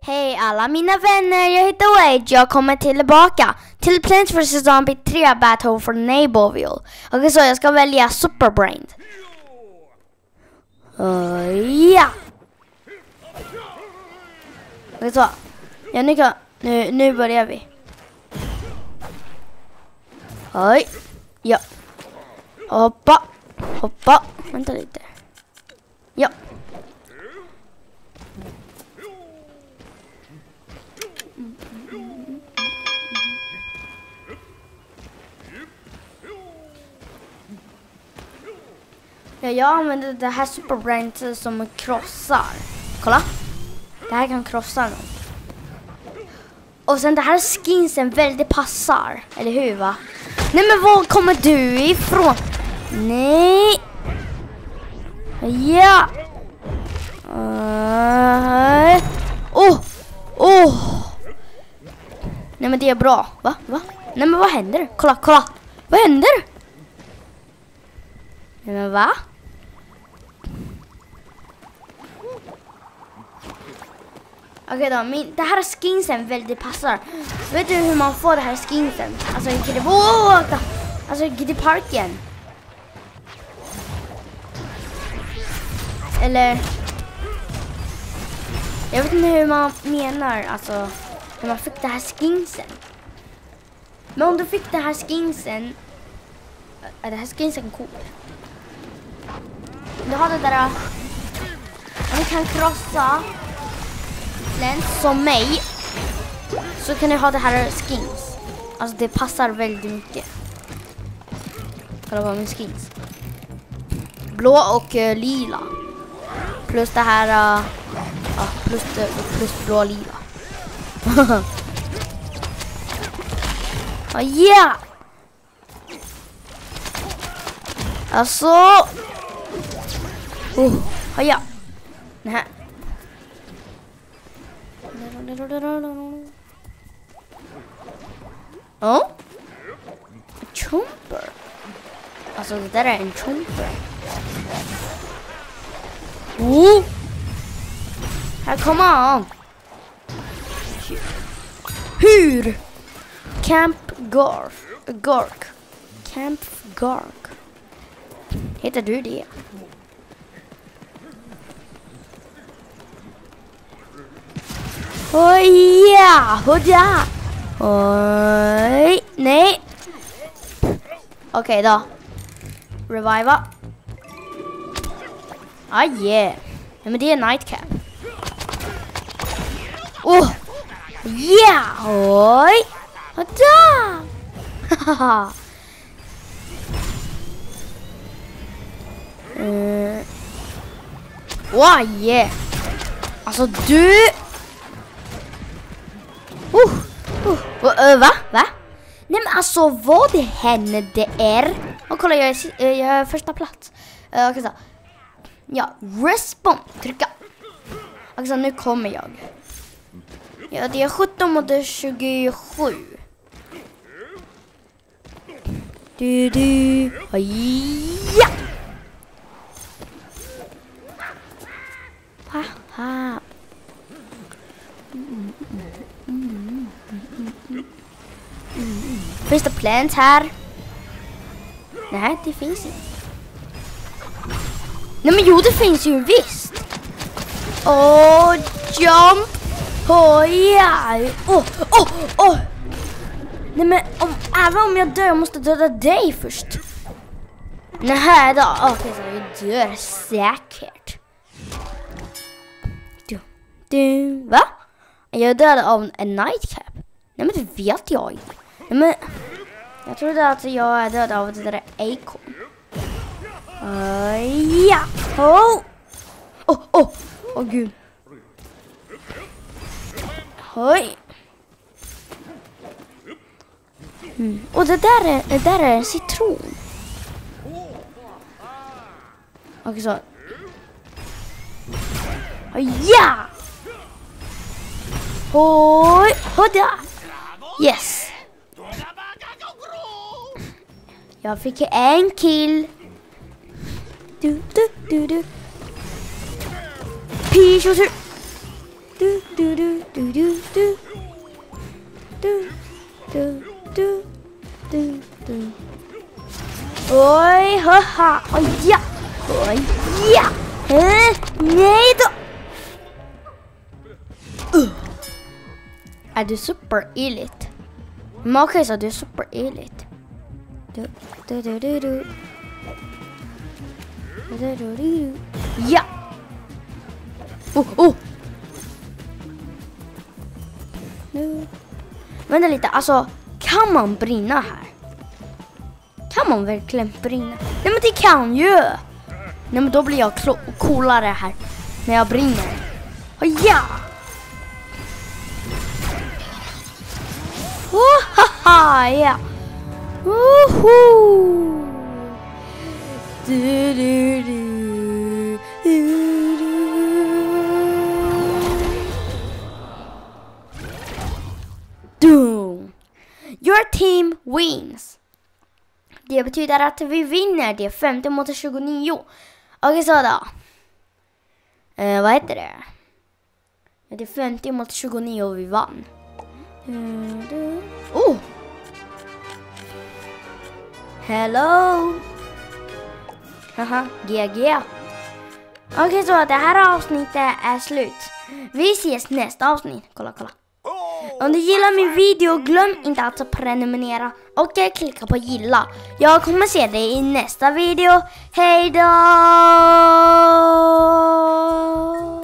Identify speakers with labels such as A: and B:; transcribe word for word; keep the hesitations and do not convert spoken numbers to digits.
A: Hej alla mina vänner, jag heter Wade. Jag kommer tillbaka till Plants versus. Zombie tre Battle for Neighborville. Okej, så jag ska välja Superbrain. Uh, ja. Okej, så. Ja, nu, kan, nu, nu börjar vi. Oj. Ja. Hoppa. Hoppa. Vänta lite. Ja. Ja, jag använder det här Superbrain som krossar. Kolla. Det här kan krossa någon. Och sen det här skinsen väldigt passar. Eller hur, va? Nej, men var kommer du ifrån? Nej. Ja. Uh, oh. Oh. Nej, men det är bra. Va? Va? Nej, men vad händer? Kolla, kolla. Vad händer? Nej, men va? Okej okay då, min, det här skinsen väldigt passar. Vet du hur man får det här skinsen? Alltså i Kiddy oh, alltså i Kiddy Parken. Eller jag vet inte hur man menar, alltså hur man fick det här skinsen. Men om du fick det här skinsen, är det här skinsen cool? Du har det där, du kan krossa som mig, så kan du ha det här skins. Alltså det passar väldigt mycket. Kolla på min skins. Blå och uh, lila. Plus det här uh, ja, plus, uh, plus blå och lila. Oh, yeah! Alltså oh, oh, ja. Nej. Oh? A chomper. Alltså det där är en chomper. Oh! Här kommer han. Hur? Camp Garf. Gark. Camp Gark. Heter du det? Oj, ja, hurra! Oj, nej. Okej okay, då. Reviva. Ah, yeah. Ja, men det är Nightcap. Oh, yeah! Oj! Hurra! Haha. uh. Wow, yeah. Alltså du... Uh, uh, uh, va? Va? Nej, men alltså vad det hände det är. Och kolla, jag är, jag är första plats. Uh, okay, så. Ja, respond. Trycka. Okej, så nu kommer jag. Ja, det är sjutton mot tjugosju. Du, du. Ja! Haha. Mm, mm, mm, mm, mm, mm. Finns det plants här? Nej, det finns inte. Nej, men jo, det finns ju visst. Åh, oh, jump. Åh, oh, ja. Åh, åh, åh. Nej, men om, även om jag dör måste döda dig först. Nej då. Okej, okay, så jag dör säkert. Du, du, va? Jag dödade av en Nightcap. Nej, men det vet jag inte. Nej, men jag trodde att jag är död av det där Acorn. Uh, ja. Oh. Oh, oh. Åh, gud. Oj. Mm. Och det där är, det där är en citron. Okej, så. Oh, ja. Oj. Hoda. Yes. Jag fick en kill. Du, du, du, du. Pichotur. Du, du, du, du, du, du. Du, du, du, du, du. Oj, haha, oj, ja, oj, ja. Eh, nej då. Uh. Är du super-elit? Maka sa du är super-elit. Du, du, du, du, du. Du, du, du, du. Ja. Oh, oh. Nu. Vänta lite, alltså kan man brinna här? Kan man verkligen brinna? Nej men det kan ju. Nej men då blir jag coolare här när jag brinner. Oh, ja! Oh, haha, ja! Woho! Du, du, du, du, du. Doom! Your team wins. Det betyder att vi vinner. Det är femtio mot tjugonio. Okej, så då. Eh, vad heter det? Det är femtio mot tjugonio och vi vann. Oh! Hello! Haha, G G. Okej, så det här avsnittet är slut. Vi ses nästa avsnitt. Kolla, kolla. Om du gillar min video, glöm inte att prenumerera och klicka på gilla. Jag kommer se dig i nästa video. Hej då!